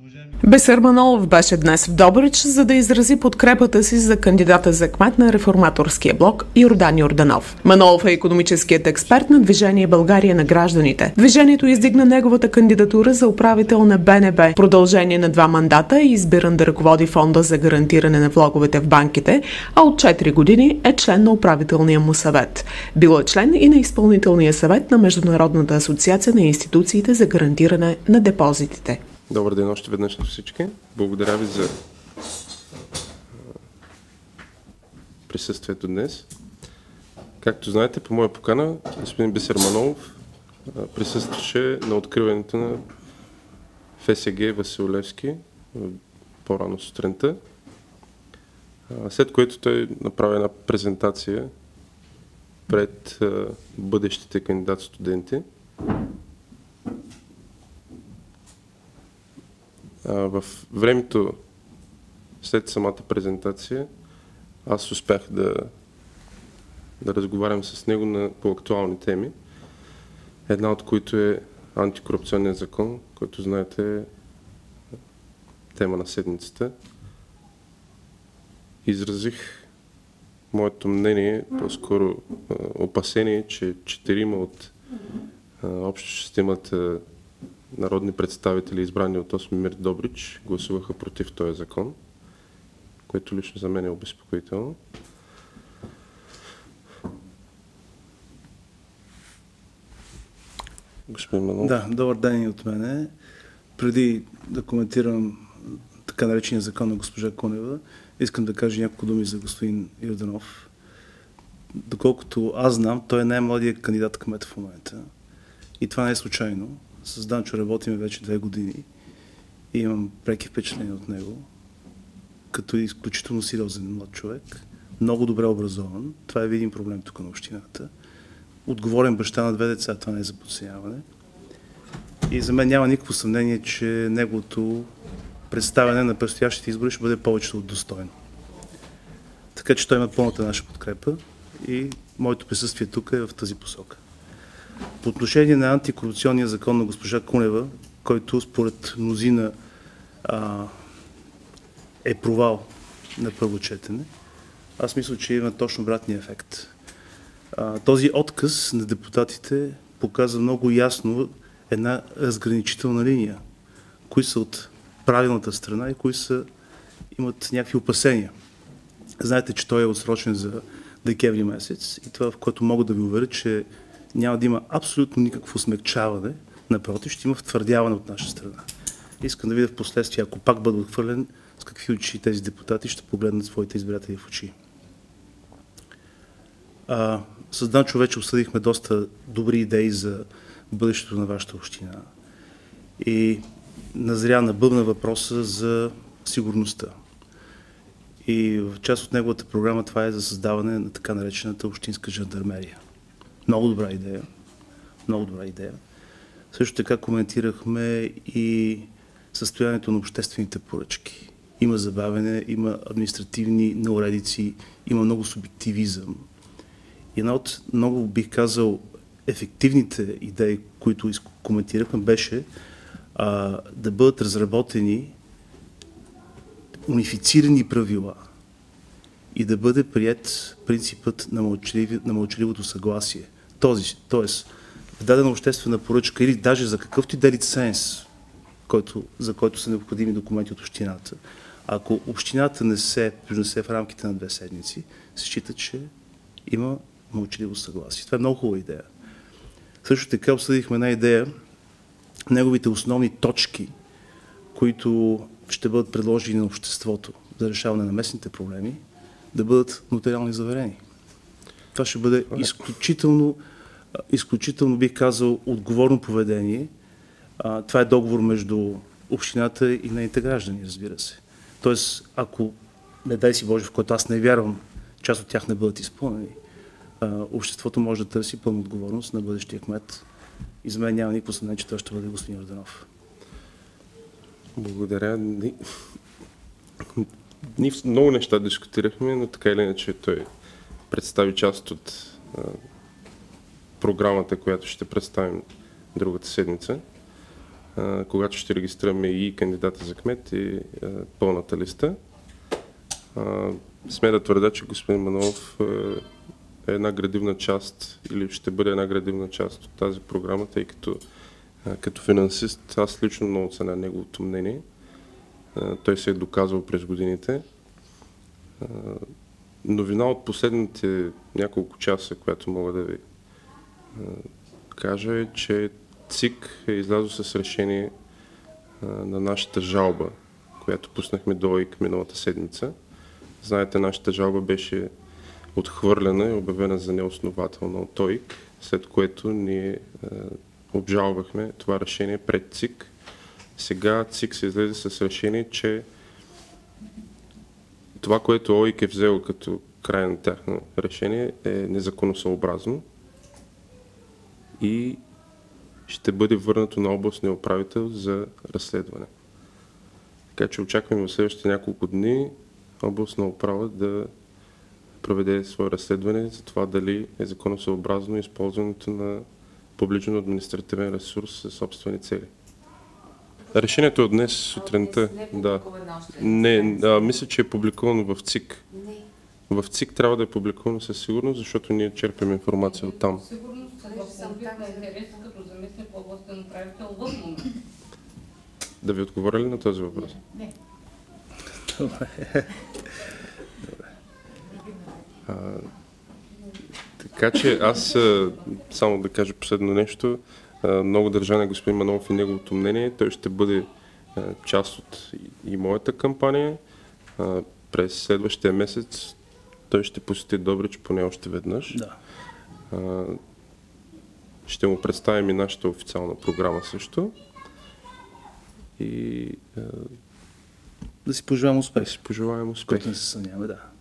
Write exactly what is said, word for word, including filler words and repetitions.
Бисер Манолов беше днес в Добрич, за да изрази подкрепата си за кандидата за кмет на реформаторския блок Йордан Йорданов. Манолов е икономическият експерт на Движение България на гражданите. Движението издигна неговата кандидатура за управител на Б Н Б. В продължение на два мандата е избиран да ръководи фонда за гарантиране на влоговете в банките, а от четири години е член на управителния му съвет. Бил е член и на изпълнителния съвет на Международната асоциация на институциите за гарантиране на депозитите. Добър ден още веднъж на всички. Благодаря ви за присъствието днес. Както знаете, по моя покана, господин Бисер Манолов присъстваше на откриването на Ф С Г Васил Левски по-рано сутринта, след което той направи една презентация пред бъдещите кандидат-студенти. В времето след самата презентация аз успях да, да разговарям с него на, по актуални теми. Една от които е антикорупционният закон, който знаете е тема на седмицата. Изразих моето мнение, по-скоро опасение, че четирима от общо шестимата народни представители, избрани от осми МИР Добрич, гласуваха против този закон, което лично за мен е обезпокоително. Господин Манолов. Да, добър ден и от мене. Преди да коментирам така наречения закон на госпожа Кунева, искам да кажа няколко думи за господин Йорданов. Доколкото аз знам, той е най-младият кандидат кмет в момента. И това не е случайно. С Данчо работим вече две години и имам преки впечатления от него, като е изключително сериозен млад човек, много добре образован. Това е един проблем тук на общината. Отговорен баща на две деца, това не е за подценяване. И за мен няма никакво съмнение, че неговото представяне на предстоящите избори ще бъде повече от достойно. Така че той има пълната наша подкрепа и моето присъствие тук е в тази посока. По отношение на антикорупционния закон на госпожа Кунева, който според мнозина а, е провал на първо четене, аз мисля, че има точно обратния ефект. А, този отказ на депутатите показва много ясно една разграничителна линия, кои са от правилната страна и кои са, имат някакви опасения. Знаете, че той е отсрочен за декември месец и това, в което мога да ви уверя, че няма да има абсолютно никакво смекчаване, напротив, ще има втвърдяване от наша страна. Искам да видя в последствие, ако пак бъда отхвърлен, с какви очи тези депутати ще погледнат своите избиратели в очи. А, с Данчо вече обсъдихме доста добри идеи за бъдещето на вашата община и назря на бъбна въпроса за сигурността. И в част от неговата програма това е за създаване на така наречената общинска жандармерия. Много добра идея. Много добра идея. Също така коментирахме и състоянието на обществените поръчки. Има забавяне, има административни неуредици, има много субективизъм. И една от много, бих казал, ефективните идеи, които коментирахме, беше а, да бъдат разработени унифицирани правила и да бъде прият принципът на, мълчалив, на мълчаливото съгласие. Този, тоест, в дадена обществена поръчка или даже за какъвто и да лиценз, който, за който са необходими документи от общината, ако общината не се произнесе в рамките на две седмици, се счита, че има мълчаливо съгласие. Това е много хубава идея. Също така обсъдихме една идея, неговите основни точки, които ще бъдат предложени на обществото за решаване на местните проблеми, да бъдат нотариално заверени. Това ще бъде изключително, изключително бих казал, отговорно поведение. Това е договор между общината и нейните граждани, разбира се. Тоест, ако, не дай си Боже, в което аз не вярвам, част от тях не бъдат изпълнени, обществото може да търси пълна отговорност на бъдещия кмет. И за мен няма никакво съмнение, че това ще бъде господин Йорданов. Благодаря. Ние много неща дискутирахме, но така или иначе той представи част от а, програмата, която ще представим другата седмица. а, когато ще регистрираме и кандидата за кмет и а, пълната листа. А, сме да твърда, че господин Манолов е една градивна част или ще бъде една градивна част от тази програма, тъй като а, като финансист аз лично много ценя неговото мнение. А, той се е доказал през годините. А, новина от последните няколко часа, която мога да ви а, кажа е, че ЦИК е излязъл с решение а, на нашата жалба, която пуснахме до ОИК миналата седмица. Знаете, нашата жалба беше отхвърлена и обявена за неоснователна от ОИК, след което ние а, обжалвахме това решение пред ЦИК. Сега ЦИК се излезе с решение, че това, което ОИК е взел като край на тяхно решение, е незаконосъобразно и ще бъде върнато на областния управител за разследване. Така че очакваме в следващите няколко дни областна управа да проведе свое разследване за това дали е законосъобразно използването на публичен административен ресурс за собствени цели. Решението от днес сутринта. Да. Не, а, мисля, че е публикувано в ЦИК. В ЦИК трябва да е публикувано със сигурност, защото ние черпим информация от там. Сигурно съм на интерес като заместник областен управител в момента. Да ви отговоря ли на този въпрос? Не. А, така че аз само да кажа последно нещо. Много държа на господин Манолов и неговото мнение. Той ще бъде част от и моята кампания. През следващия месец той ще посети Добрич поне още веднъж. Да. Ще му представим и нашата официална програма също. И да си пожелаем успех. Да си пожелаем успех. Който не се съмняваме, да.